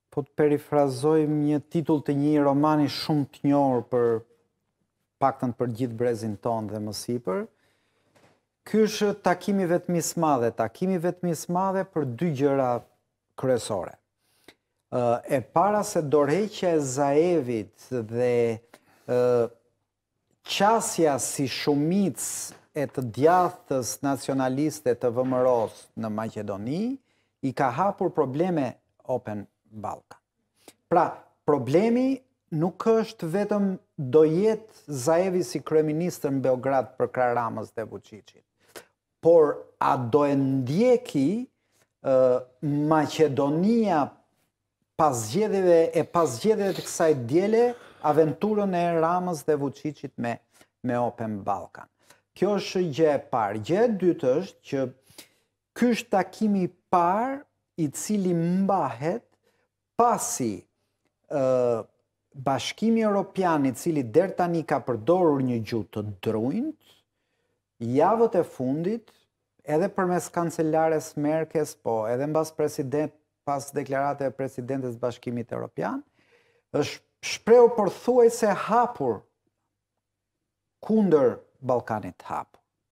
Po të perifrazojmë një titull të një romani shumë të njohur për paktën për gjithë brezin tonë dhe më sipër, ky është takimi vetmis madhe. Takimi vetmis madhe për dy gjëra kryesore. E para se dorëheqja e Zaevit dhe qasja si shumicë e të djathtës nacionaliste të VMRO-s në Maqedoni i ka hapur probleme Open Balkan. Pra, problemi nuk është vetëm do jetë Zaevi si kryeministër në Beograd për krah Ramës dhe Vučićit, por a do e ndjeki Maqedonia pas zgjedhjeve të kësaj diele aventurën e Ramës dhe Vučićit me Open Balkan. Kjo është gjë e parë. Gjë e dytë është që ky është takimi i parë i cili mbahet pasi Bashkimi Evropian, i cili deri tani ka përdorur një gjuhë të drunjt, javët e fundit, edhe përmes kancelares Merkes, po edhe pas deklarate e presidentes Bashkimit Evropian, është shprehur pothuajse hapur kundër Ballkanit të hapur.